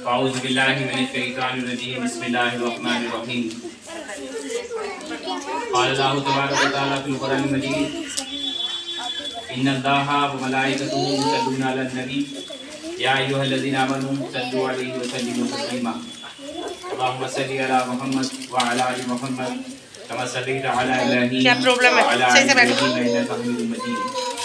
أعوذ بالله من الشيطان الرجيم بسم الله الرحمن الرحيم قال الله تبارك وتعالى في القرآن المجيد إن الله وملائكته يصلون على النبي يا أيها الذين آمنوا صلوا عليه وسلموا تسليما اللهم صل على محمد وعلى آل محمد كما صليت على إبراهيم وعلى آل إبراهيم إنك حميد مجيد.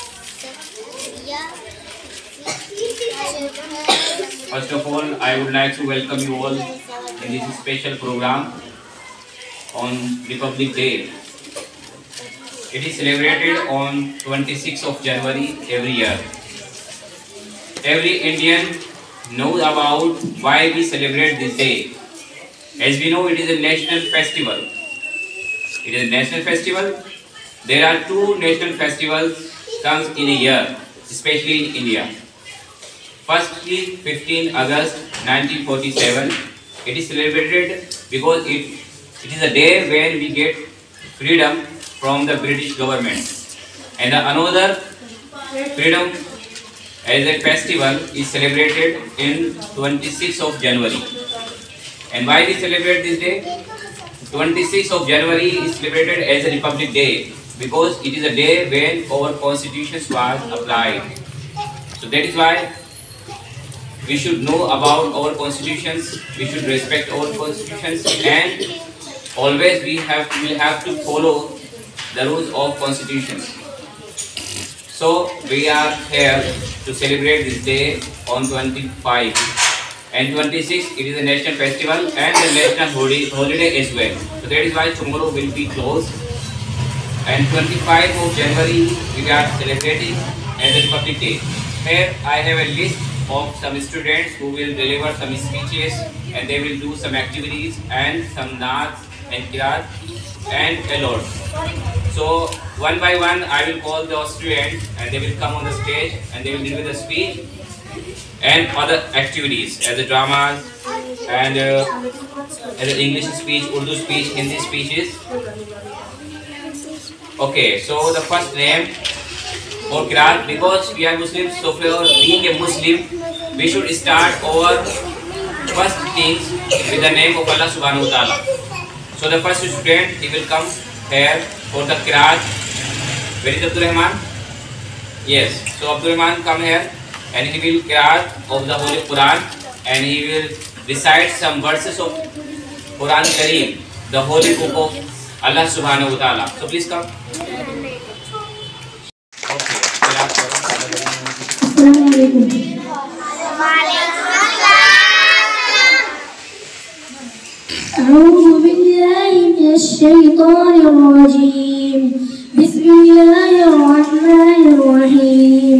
First of all, I would like to welcome you all in this special program on Republic Day. It is celebrated on 26th of January every year. Every Indian knows about why we celebrate this day. As we know, it is a national festival. It is a national festival. There are two national festivals comes in a year, especially in India. Firstly, 15 August 1947. It is celebrated because it is a day when we get freedom from the British government. And another freedom as a festival is celebrated in 26th of January. And why we celebrate this day? 26th of January is celebrated as a Republic Day because it is a day when our constitution was applied. So that is why we should know about our constitutions, we should respect our constitutions, and always we will have to follow the rules of constitutions. So we are here to celebrate this day on 25 and 26 it is a national festival and a national holiday as well. So that is why tomorrow will be closed, and 25 of January we are celebrating as a Republic Day. Here I have a list of some students who will deliver some speeches and they will do some activities and some naats and kirat and a lot. So one by one I will call the students and they will come on the stage and they will deliver the speech and other activities as the dramas and as the English speech, Urdu speech, Hindi speeches. Okay, so the first name for Kirat, because we are Muslims, so for being a Muslim, we should start our first things with the name of Allah Subhanahu wa Ta'ala. So the first student, he will come here for the Kirat. Where is Abdul Rahman? Yes, so Abdul Rahman come here and he will Kirat of the Holy Quran and he will recite some verses of Quran Kareem, the holy book of Allah Subhanahu wa Ta'ala. So please come. أعوذ بالله من الشيطان الرجيم. بسم الله الرحمن الرحيم.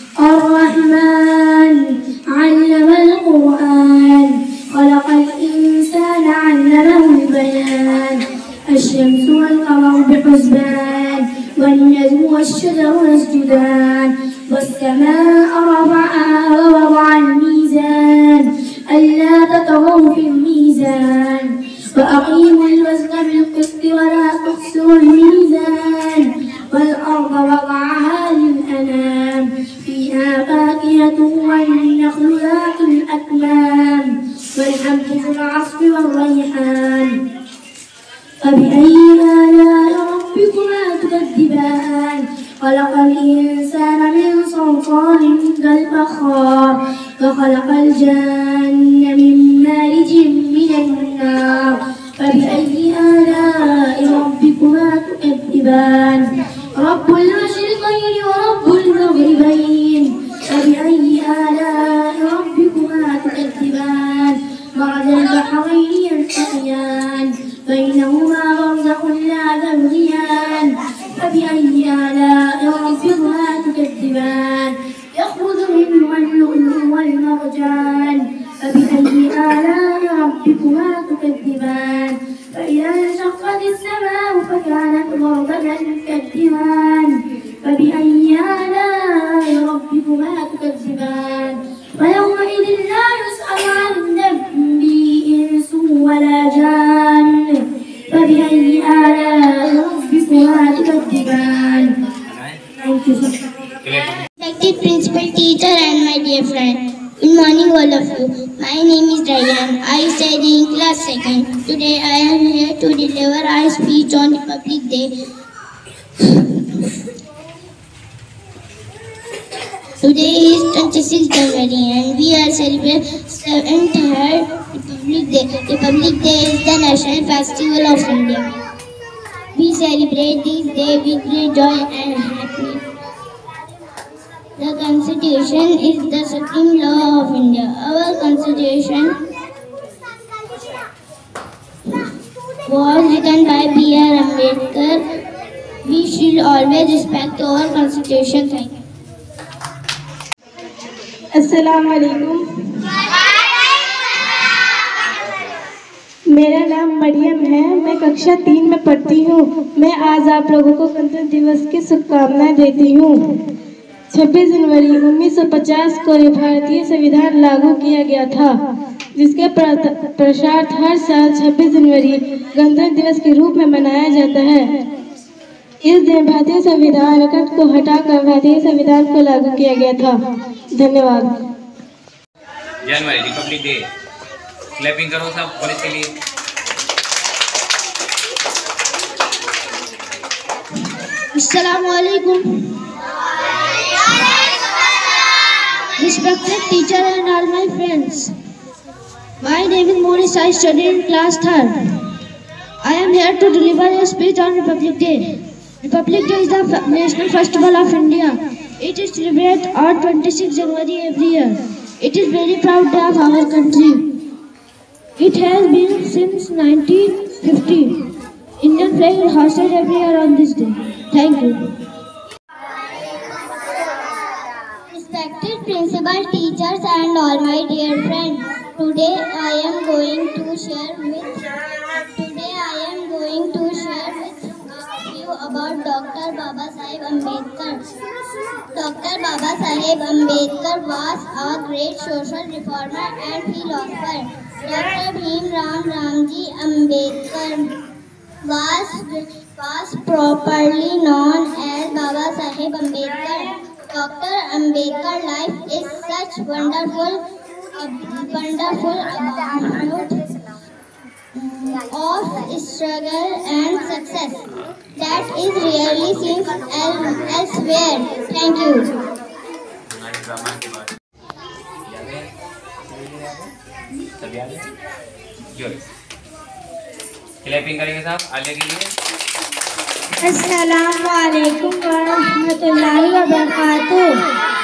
الرحمن علم القرآن خلق الإنسان علمه البيان. الشمس والقمر بحسبان والنجم والشجر يسجدان والسماء رفعها ووضع الميزان ألا تطغوا في الميزان وأقيموا الوزن بالقسط ولا تخسروا الميزان والأرض وضعها للأنام فيها فاكهة والنخل ذات الأكمام والحب ذو العصف والريحان فبأي آلاء ربكما تكذبان خلق الإنسان من صلصال كالفخار وخلق الجن من مارج من النار فبأي آلاء ربكما تكذبان رب المشرقين ورب المغربين فبأي آلاء ربكما تكذبان مرج البحرين يلتقيان بينهما برزخ لا يبغيان فبأي آلاء ربكما تكذبان يخرج منهما اللؤلؤ والمرجان فبأي آلاء ربكما تكذبان فإذا انشقت السماء فكانت وردة كالدهان فبأي آلاء ربكما تكذبان ويومئذ لا يسأل عن الذنب إنس ولا جان فبأي آلاء ربكما تكذبان. Respected principal, teacher and my dear friend, good morning all all of you. My name is Ryan. I study in class 2nd. Today I am here to deliver our speech on Republic Day. Today is 26th January and we are celebrating 7th Republic Day. Republic Day is the national festival of India. We celebrate this day with great joy and happiness. The Constitution is the supreme law of India. Our Constitution was written by B.R. Ambedkar. We should always respect our Constitution. Thank you. अस्सलाम वालेकुम। मेरा नाम मरियम है। मैं कक्षा 3 में पढ़ती हूँ। मैं आज आप लोगों को गणतंत्र दिवस की शुभकामनाएं देती हूँ। 26 जनवरी 1950 को भारतीय संविधान लागू किया गया था, जिसके पश्चात हर साल 26 जनवरी गणतंत्र दिवस के रूप में मनाया जाता है। इस दिन भारतीय संविधान विकल्प को हटाकर भारतीय संविधान को लागू किया गया था। धन्यवाद। जनवरी रिपब्लिक डे, क्लैपिंग करो सब पुलिस के लिए। Assalamu alaikum. Respected teacher and all my friends. My name is Monis. I study in class 3rd. I am here to deliver a speech on Republic Day. Republic Day is the national festival of India. It is celebrated on 26 January every year. It is very proud day of our country. It has been since 1950. Indian flag is hoisted every year on this day. Thank you. Respected principal, teachers and all my dear friends. Today I am going to share with you about Dr. Babasaheb Ambedkar. Dr. Babasaheb Ambedkar was a great social reformer and philosopher. Dr. Bhimrao Ramji Ambedkar was properly known as Babasaheb Ambedkar. Dr. Ambedkar's life is such wonderful account of struggle and success that is rarely seen elsewhere. Thank you. Clapping करेंगे साहब आले के लिए। अस्सलामु अलैकुम वरहमतुल्लाहि वबरकातुह।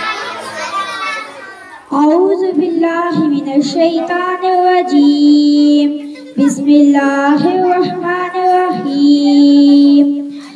औज़ु बिल्लाहि मिनश शैतानिर रजीम। बिस्मिल्लाहिर रहमानिर रहीम।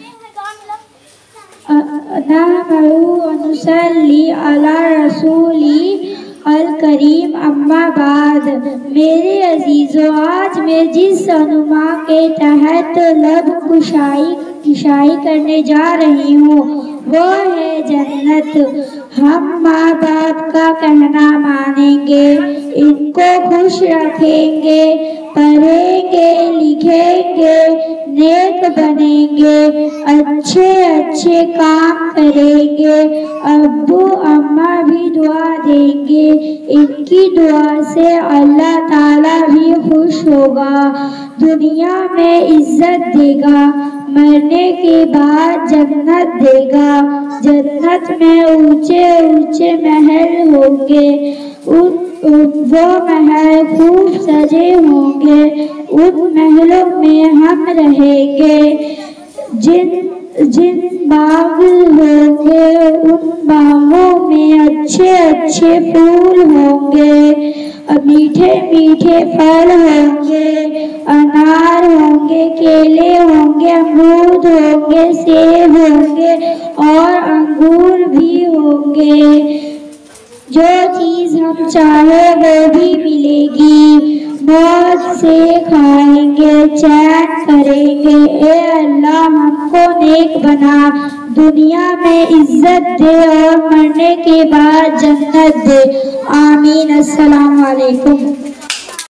नहमदुहु व नुसल्ली अला रसूली अल करीम, अम्मा बाद। मेरे अजीज़ों, आज मैं जिस अनुमा के तहत लब कुशाई करने जा रही हूँ वो है जन्नत। हम माँ बाप का कहना मानेंगे, इनको खुश रखेंगे, पढ़ेंगे लिखेंगे, नेक बनेंगे, अच्छे काम करेंगे, अब्बू अम्मा भी दुआ देंगे, इनकी दुआ से अल्लाह ताला भी खुश होगा, दुनिया में इज्जत देगा, मरने के बाद जन्नत देगा। जन्नत में ऊंचे ऊंचे महल होंगे, वो महल खूब सजे होंगे, उन महलों में हम रहेंगे। जिन बाग होंगे उन बागों में अच्छे फूल होंगे, मीठे मीठे फल होंगे, अनार होंगे, केले होंगे, अमरूद होंगे, सेब होंगे और अंगूर भी होंगे। जो चीज हम चाहे वो भी मिलेगी, मौज से खाएंगे, चैन करेंगे। ए अल्लाह हमको नेक बना, दुनिया में इज्जत दे और मरने के बाद जन्नत दे। आमीन। अस्सलाम वालेकुम।